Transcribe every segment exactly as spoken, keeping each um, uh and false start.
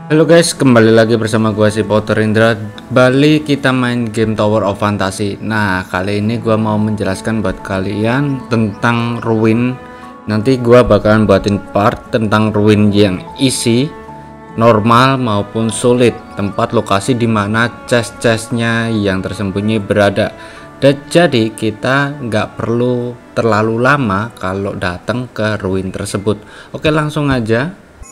Halo guys, kembali lagi bersama gua si Potter Indra. Balik kita main game Tower of Fantasy. Nah, kali ini gua mau menjelaskan buat kalian tentang ruin. Nanti gua bakalan buatin part tentang ruin yang easy, normal maupun sulit, tempat lokasi dimana chest-chestnya yang tersembunyi berada. Dan jadi kita nggak perlu terlalu lama kalau datang ke ruin tersebut. Oke, langsung aja.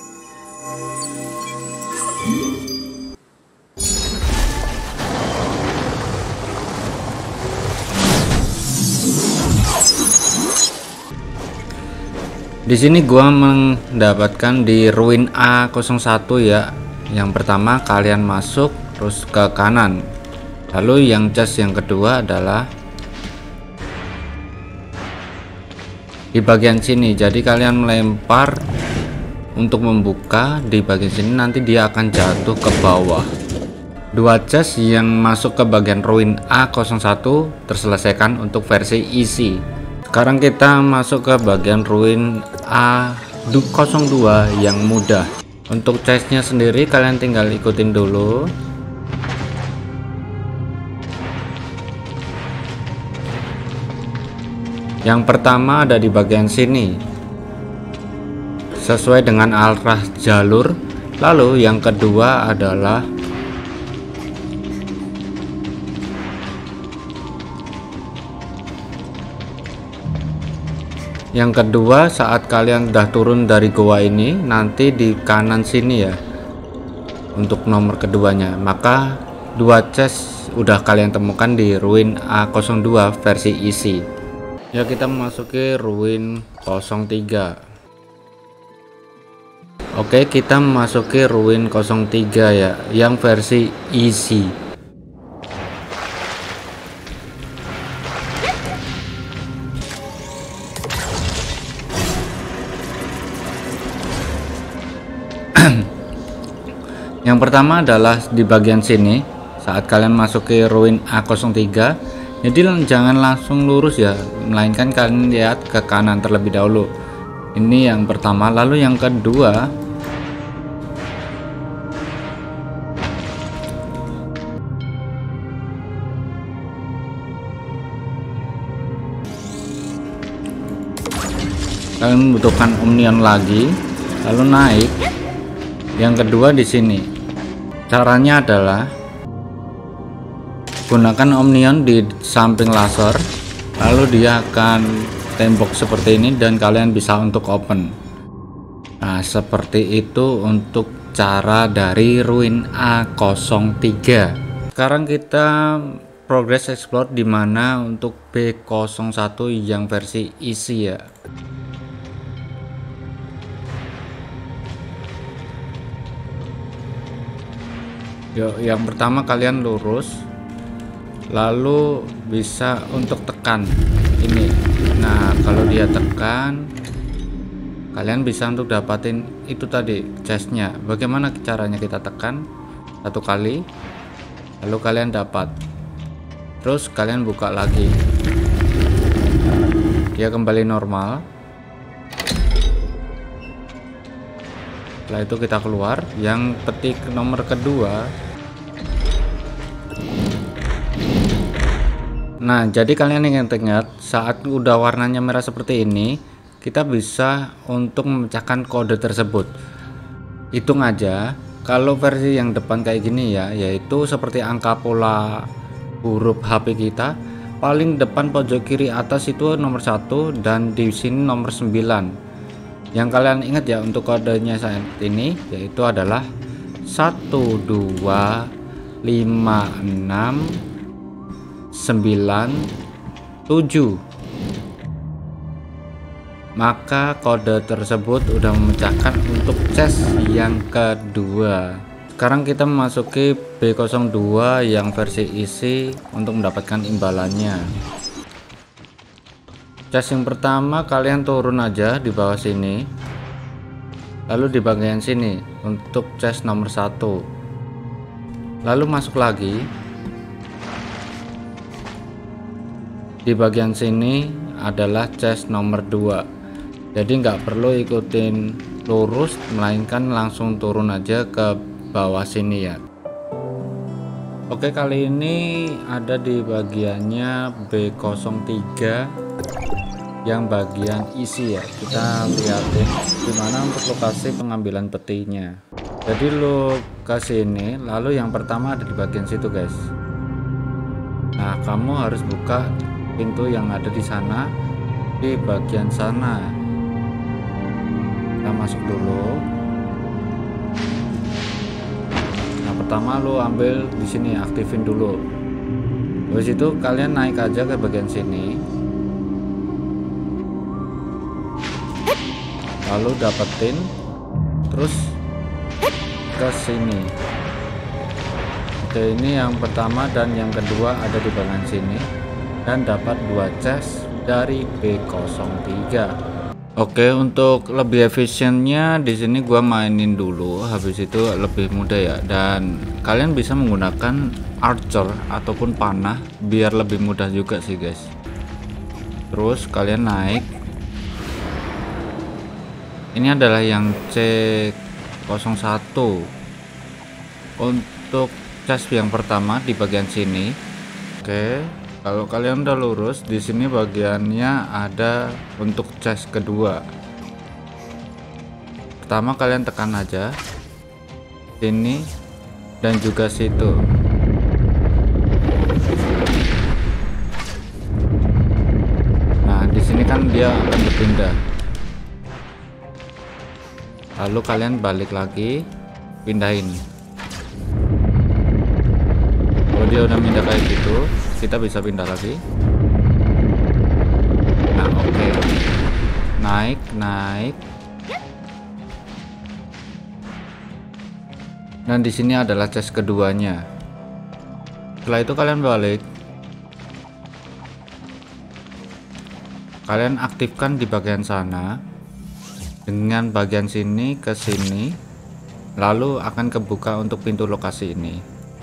Di sini gua mendapatkan di ruin A nol satu ya. Yang pertama kalian masuk terus ke kanan. Lalu yang chest yang kedua adalah di bagian sini. Jadi kalian melempar untuk membuka di bagian sini, nanti dia akan jatuh ke bawah. Dua chest yang masuk ke bagian ruin A nol satu terselesaikan untuk versi easy. Sekarang kita masuk ke bagian ruin A nol dua yang mudah. Untuk chestnya sendiri kalian tinggal ikutin dulu. Yang pertama ada di bagian sini sesuai dengan arah jalur. Lalu yang kedua adalah Yang kedua saat kalian udah turun dari goa ini, nanti di kanan sini ya untuk nomor keduanya. Maka dua chest udah kalian temukan di ruin A nol dua versi easy. Ya, kita memasuki ruin nol tiga. Oke, kita memasuki ruin nol tiga ya yang versi easy. Yang pertama adalah di bagian sini. Saat kalian masuk ke ruin A nol tiga, jadi jangan langsung lurus ya, melainkan kalian lihat ke kanan terlebih dahulu. Ini yang pertama. Lalu yang kedua kalian membutuhkan omnion lagi, lalu naik. Yang kedua di sini. Caranya adalah gunakan omnion di samping laser, lalu dia akan tembok seperti ini dan kalian bisa untuk open. Nah, seperti itu untuk cara dari ruin A nol tiga. Sekarang kita progress explore di mana untuk B nol satu yang versi easy ya. Yuk, yang pertama kalian lurus, lalu bisa untuk tekan ini. Nah, kalau dia tekan, kalian bisa untuk dapatin itu tadi chestnya. Bagaimana caranya? Kita tekan satu kali, lalu kalian dapat. Terus kalian buka lagi, dia kembali normal. Setelah itu kita keluar. Yang petik nomor kedua. Nah, jadi kalian ingat-ingat saat udah warnanya merah seperti ini, kita bisa untuk memecahkan kode tersebut. Hitung aja, kalau versi yang depan kayak gini ya, yaitu seperti angka pola huruf H P kita, paling depan pojok kiri atas itu nomor satu dan di sini nomor sembilan. Yang kalian ingat ya untuk kodenya saat ini yaitu adalah satu dua lima enam sembilan tujuh. Maka kode tersebut udah memecahkan untuk chest yang kedua. Sekarang kita memasuki B nol dua yang versi easy untuk mendapatkan imbalannya. Chest yang pertama kalian turun aja di bawah sini, lalu di bagian sini untuk chest nomor satu, lalu masuk lagi. Di bagian sini adalah chest nomor dua. Jadi nggak perlu ikutin lurus, melainkan langsung turun aja ke bawah sini ya. Oke, kali ini ada di bagiannya B nol tiga yang bagian isi ya. Kita lihatin gimana untuk lokasi pengambilan petinya. Jadi lokasi ini, lalu yang pertama ada di bagian situ guys. Nah, kamu harus buka pintu yang ada di sana, di bagian sana. Kita masuk dulu. Nah, pertama lu ambil di sini, aktifin dulu. Habis itu kalian naik aja ke bagian sini. Lalu dapetin, terus ke sini. Oke, ini yang pertama dan yang kedua ada di bagian sini, dan dapat dua chest dari B nol tiga. Oke, untuk lebih efisiennya di sini gua mainin dulu, habis itu lebih mudah ya. Dan kalian bisa menggunakan archer ataupun panah biar lebih mudah juga sih guys. Terus kalian naik. Ini adalah yang C nol satu. Untuk chest yang pertama di bagian sini. Oke, kalau kalian udah lurus, di sini bagiannya ada untuk chest kedua. Pertama kalian tekan aja sini dan juga situ. Nah, di sini kan dia akan berpindah. Lalu kalian balik lagi, pindahin. Kalau dia udah pindah kayak gitu, kita bisa pindah lagi. Nah, oke. Okay. Naik, naik. Dan di sini adalah chest keduanya. Setelah itu kalian balik. Kalian aktifkan di bagian sana. Dengan bagian sini ke sini, lalu akan kebuka untuk pintu lokasi ini.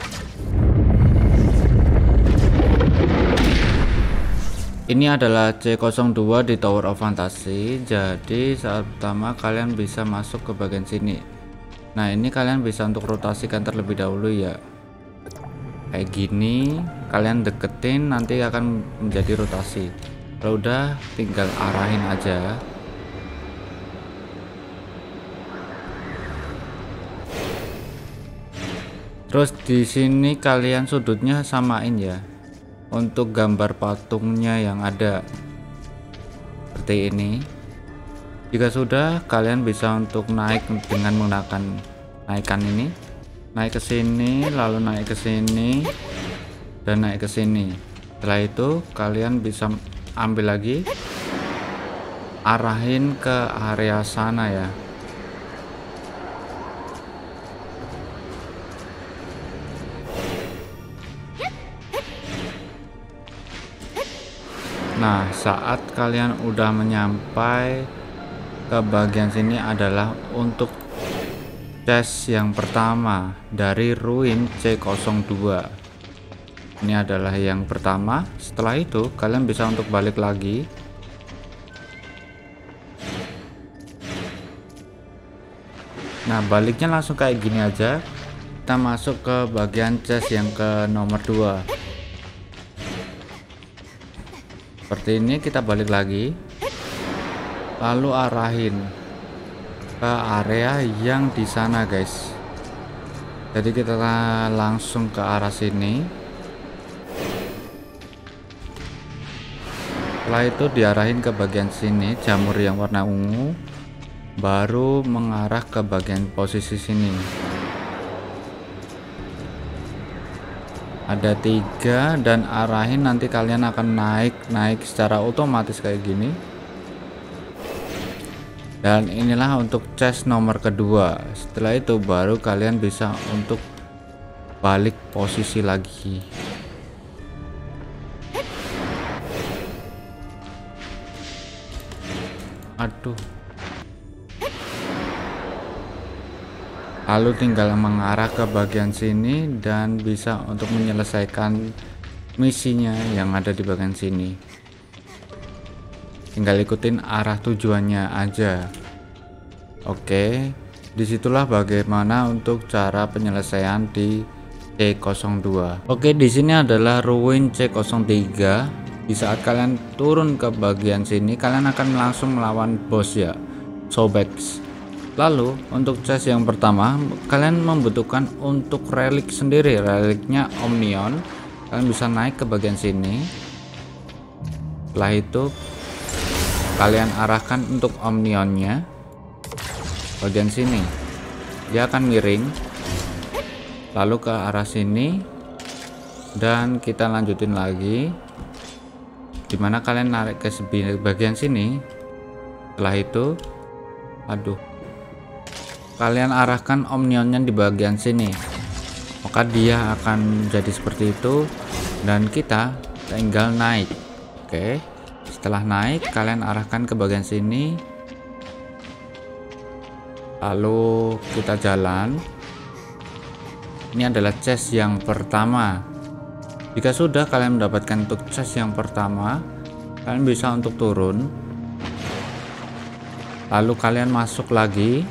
Ini adalah C nol dua di Tower of Fantasy. Jadi saat pertama kalian bisa masuk ke bagian sini. Nah, ini kalian bisa untuk rotasikan terlebih dahulu ya. Kayak gini, kalian deketin nanti akan menjadi rotasi. Kalau udah tinggal arahin aja. Terus di sini kalian sudutnya samain ya, untuk gambar patungnya yang ada seperti ini. Jika sudah, kalian bisa untuk naik dengan menggunakan naikkan ini, naik ke sini, lalu naik ke sini, dan naik ke sini. Setelah itu kalian bisa ambil lagi, arahin ke area sana ya. Nah, saat kalian udah menyampai ke bagian sini adalah untuk chest yang pertama dari ruin C nol dua. Ini adalah yang pertama. Setelah itu kalian bisa untuk balik lagi. Nah, baliknya langsung kayak gini aja. Kita masuk ke bagian chest yang ke nomor dua. Seperti ini, kita balik lagi, lalu arahin ke area yang di sana guys. Jadi kita langsung ke arah sini. Setelah itu diarahin ke bagian sini, jamur yang warna ungu, baru mengarah ke bagian posisi sini. Ada tiga dan arahin, nanti kalian akan naik naik secara otomatis kayak gini. Dan inilah untuk chest nomor kedua. Setelah itu baru kalian bisa untuk balik posisi lagi. Aduh. Lalu tinggal mengarah ke bagian sini dan bisa untuk menyelesaikan misinya yang ada di bagian sini. Tinggal ikutin arah tujuannya aja. Oke, Disitulah bagaimana untuk cara penyelesaian di C nol dua. Oke, di sini adalah ruin C nol tiga. Di saat kalian turun ke bagian sini, kalian akan langsung melawan bos ya, Sobex. Lalu untuk chest yang pertama, kalian membutuhkan untuk relik sendiri, reliknya Omnion. Kalian bisa naik ke bagian sini. Setelah itu kalian arahkan untuk Omnionnya bagian sini, dia akan miring lalu ke arah sini, dan kita lanjutin lagi dimana kalian narik ke bagian sini. Setelah itu aduh kalian arahkan Omnionnya di bagian sini, maka dia akan jadi seperti itu dan kita tinggal naik. Oke, setelah naik kalian arahkan ke bagian sini, lalu kita jalan. Ini adalah chest yang pertama. Jika sudah kalian mendapatkan untuk chest yang pertama, kalian bisa untuk turun, lalu kalian masuk lagi.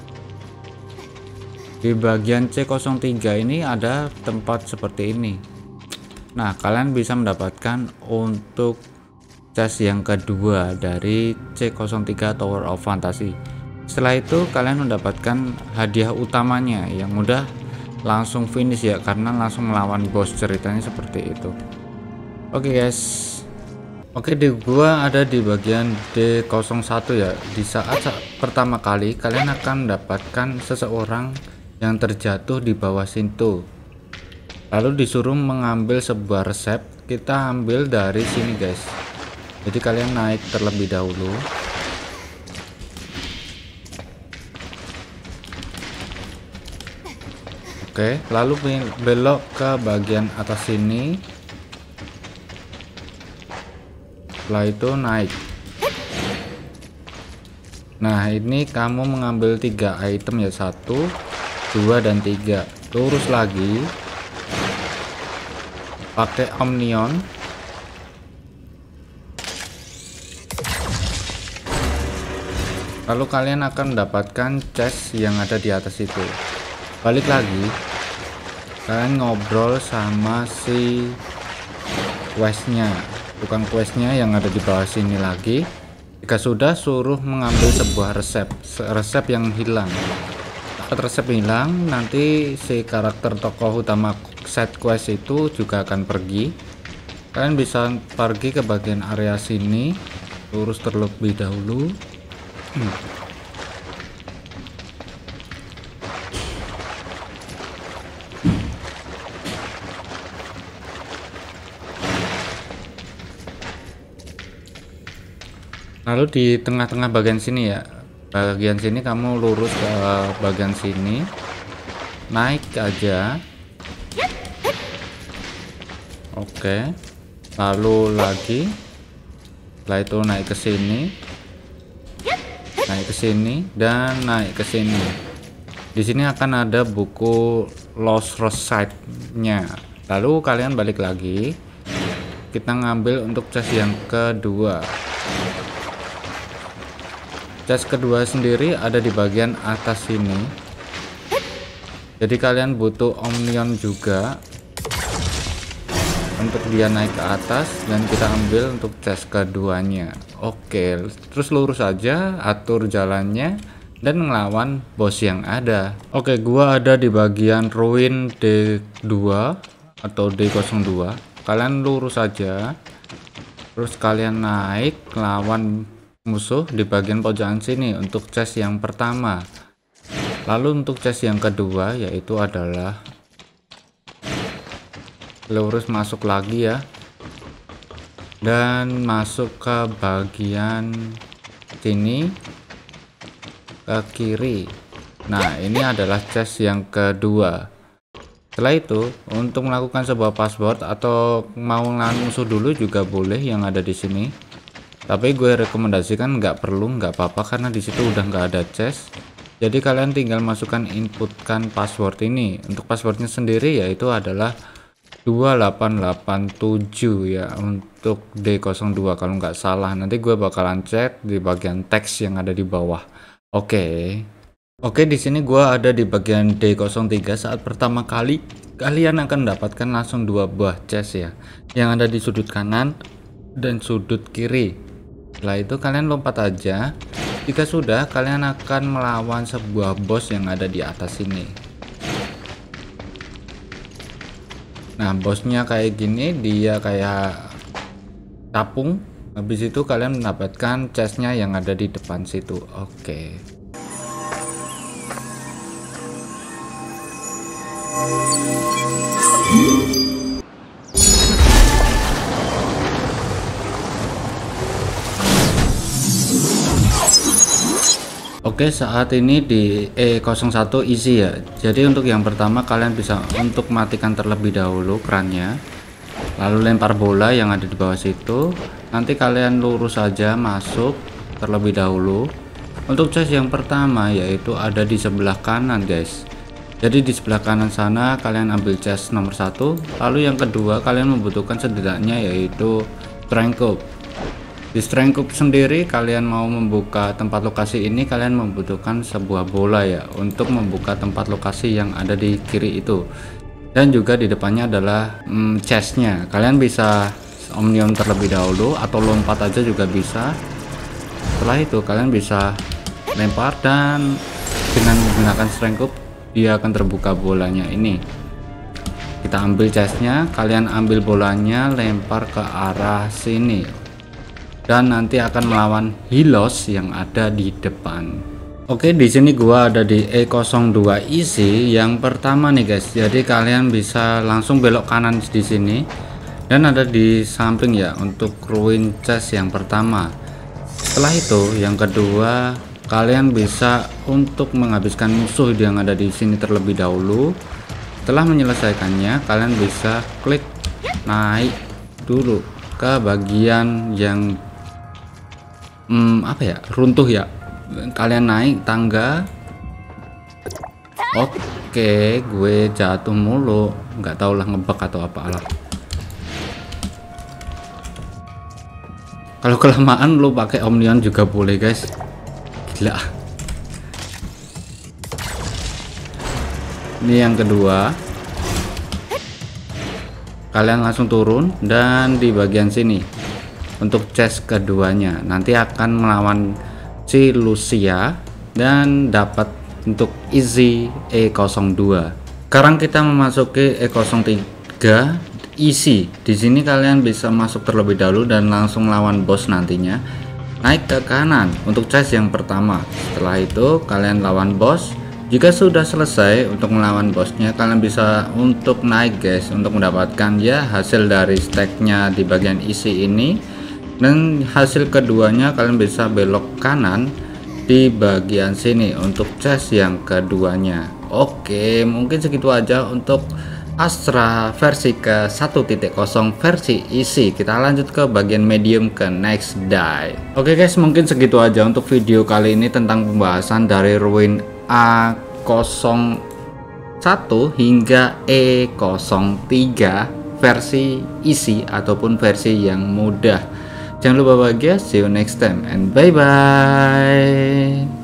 Di bagian C nol tiga ini ada tempat seperti ini. Nah, kalian bisa mendapatkan untuk chest yang kedua dari C nol tiga Tower of Fantasy. Setelah itu kalian mendapatkan hadiah utamanya yang mudah langsung finish ya, karena langsung melawan bos, ceritanya seperti itu. Oke guys, oke di gua ada di bagian D nol satu ya. Di saat pertama kali kalian akan mendapatkan seseorang yang terjatuh di bawah situ, lalu disuruh mengambil sebuah resep. Kita ambil dari sini guys, jadi kalian naik terlebih dahulu. Oke, lalu belok ke bagian atas sini, setelah itu naik. Nah, ini kamu mengambil tiga item ya, satu dua dan tiga. Lurus lagi pakai Omnion, lalu kalian akan mendapatkan chest yang ada di atas itu. Balik lagi, kalian ngobrol sama si questnya, tukang questnya yang ada di bawah sini lagi. Jika sudah, suruh mengambil sebuah resep resep yang hilang. Saat resep hilang, nanti si karakter tokoh utama set quest itu juga akan pergi. Kalian bisa pergi ke bagian area sini, lurus terlebih dahulu. hmm. Lalu di tengah-tengah bagian sini ya, bagian sini kamu lurus ke bagian sini, naik aja. Oke, lalu lagi, setelah itu naik ke sini, naik ke sini dan naik ke sini. Di sini akan ada buku Lost Receipt-nya. Lalu kalian balik lagi, kita ngambil untuk chest yang kedua. Chest kedua sendiri ada di bagian atas sini, jadi kalian butuh Omnion juga untuk dia naik ke atas, dan kita ambil untuk chest keduanya. Oke, terus lurus aja, atur jalannya dan ngelawan bos yang ada. Oke, gua ada di bagian ruin D dua atau D nol dua. Kalian lurus aja, terus kalian naik ngelawan musuh di bagian pojokan sini untuk chest yang pertama. Lalu untuk chest yang kedua yaitu adalah lurus masuk lagi ya, dan masuk ke bagian sini ke kiri. Nah, ini adalah chest yang kedua. Setelah itu, untuk melakukan sebuah password atau mau ngelawan musuh dulu juga boleh yang ada di sini. Tapi gue rekomendasikan nggak perlu, nggak apa-apa, karena di situ udah nggak ada chest. Jadi kalian tinggal masukkan, inputkan password ini. Untuk passwordnya sendiri yaitu adalah dua delapan delapan tujuh ya, untuk D nol dua kalau nggak salah. Nanti gue bakalan cek di bagian teks yang ada di bawah. Oke. Oke, di sini gua ada di bagian D nol tiga. Saat pertama kali kalian akan mendapatkan langsung dua buah chest ya, yang ada di sudut kanan dan sudut kiri. Setelah itu kalian lompat aja. Jika sudah, kalian akan melawan sebuah bos yang ada di atas sini. Nah, bosnya kayak gini, dia kayak capung. Habis itu kalian mendapatkan chestnya yang ada di depan situ. Oke. Oke, saat ini di E nol satu isi ya. Jadi untuk yang pertama kalian bisa untuk matikan terlebih dahulu kerannya, lalu lempar bola yang ada di bawah situ. Nanti kalian lurus saja masuk terlebih dahulu. Untuk chest yang pertama yaitu ada di sebelah kanan guys. Jadi di sebelah kanan sana kalian ambil chest nomor satu. Lalu yang kedua kalian membutuhkan setidaknya yaitu strength cube. Di strength cube sendiri kalian mau membuka tempat lokasi ini, kalian membutuhkan sebuah bola ya untuk membuka tempat lokasi yang ada di kiri itu. Dan juga di depannya adalah hmm, chestnya. Kalian bisa omnium terlebih dahulu atau lompat aja juga bisa. Setelah itu kalian bisa lempar dan dengan menggunakan strength cube dia akan terbuka bolanya ini. Kita ambil chestnya, kalian ambil bolanya, lempar ke arah sini. Dan nanti akan melawan Hylos yang ada di depan. Oke, di sini gua ada di E nol dua isi yang pertama nih guys. Jadi kalian bisa langsung belok kanan di sini dan ada di samping ya untuk ruin chest yang pertama. Setelah itu yang kedua kalian bisa untuk menghabiskan musuh yang ada di sini terlebih dahulu. Setelah menyelesaikannya kalian bisa klik naik dulu ke bagian yang Hmm, apa ya, runtuh ya. Kalian naik tangga. Oke, gue jatuh mulu, nggak tau lah ngebug atau apa lah. Kalau kelamaan lu pakai omnion juga boleh guys, gila. Ini yang kedua, kalian langsung turun dan di bagian sini untuk chest keduanya nanti akan melawan si Lucia dan dapat untuk easy E nol dua. Sekarang kita memasuki E nol tiga isi. Di sini kalian bisa masuk terlebih dahulu dan langsung melawan bos nantinya. Naik ke kanan untuk chest yang pertama. Setelah itu kalian lawan bos. Jika sudah selesai untuk melawan bosnya, kalian bisa untuk naik guys untuk mendapatkan ya hasil dari stacknya di bagian isi ini. Dan hasil keduanya kalian bisa belok kanan di bagian sini untuk chest yang keduanya. Oke, mungkin segitu aja untuk Astra versi ke satu titik nol versi isi. Kita lanjut ke bagian medium ke next die. Oke guys, mungkin segitu aja untuk video kali ini tentang pembahasan dari ruin A nol satu hingga E nol tiga versi isi ataupun versi yang mudah. Jangan lupa bahagia, see you next time and bye bye.